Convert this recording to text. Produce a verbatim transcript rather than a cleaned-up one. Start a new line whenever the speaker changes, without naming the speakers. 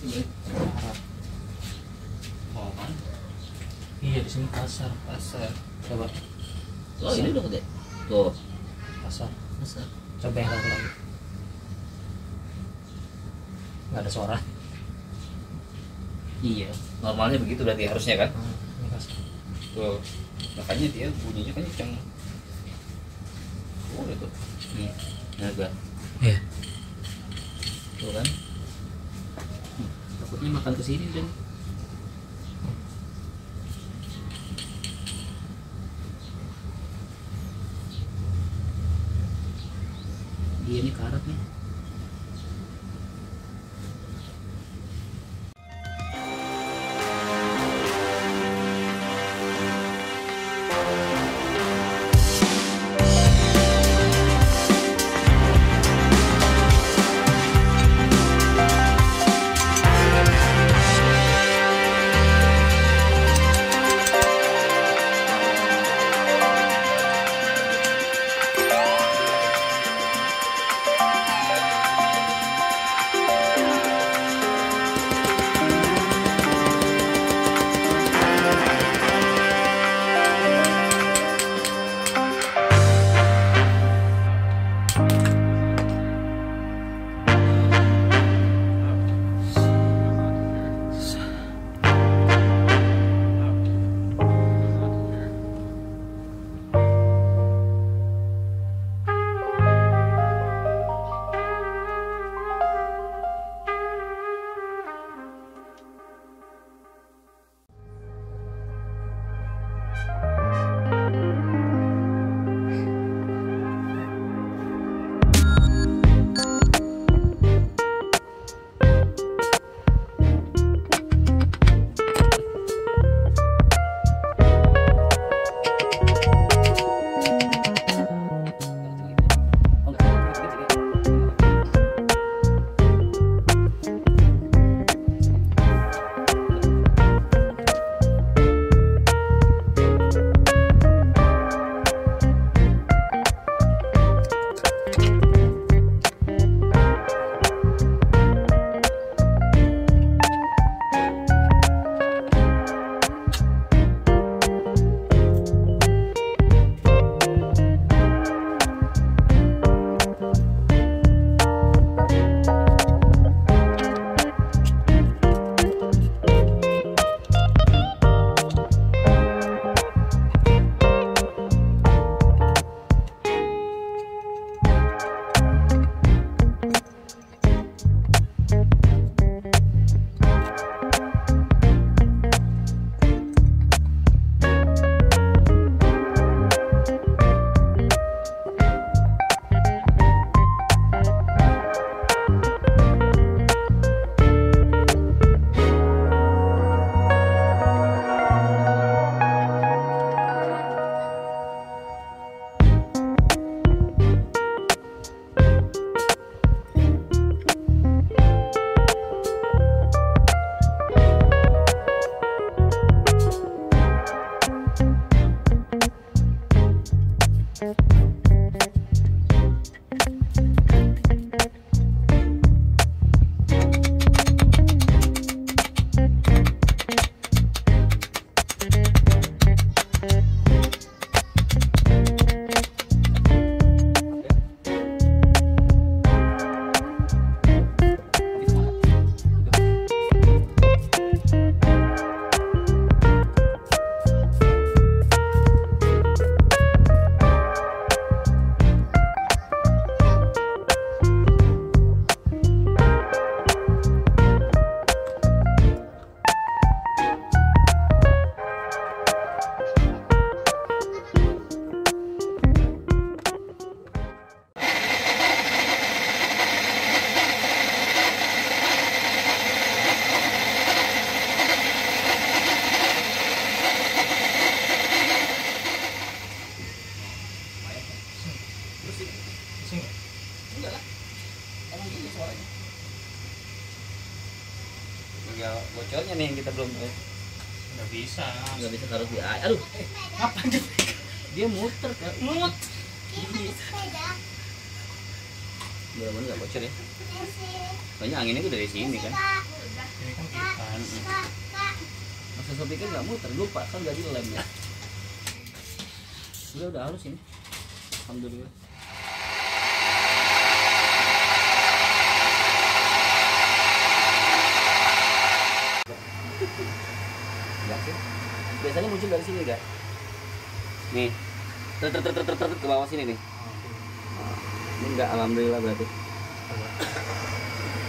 Arab.
Oh kan?
Iya di sini pasar.
Pasar.
Coba
Oh ini udah gede. Tuh.
pasar.
Pasar.
Coba yang satu lagi. Nggak ada suara.
Iya. Normalnya begitu berarti harusnya kan?
Hmm, ini pasar.
Tuh. Makanya dia bunyinya kan kenceng. Oh itu. Nih. Nah gua.
Iya.
Tuh kan? Hmm, takutnya makan ke sini dan dia ini karat nih. tinggal bocornya nih yang kita belum tahu.
Nggak bisa.
Nggak bisa taruh di air. Aduh,
Ngapain dia?
dia muter kan?
Mut.
Mudah-mudahan nggak bocor ya. Soalnya anginnya tuh dari sini kan. Masa saya pikir nggak muter, lupa kan nggak dilem ya. Udah udah halus ini, alhamdulillah. Enggak sih. Biasanya muncul dari sini enggak? Nih. Ter ter ter ter ter ke bawah sini nih. Ini enggak, alhamdulillah berarti.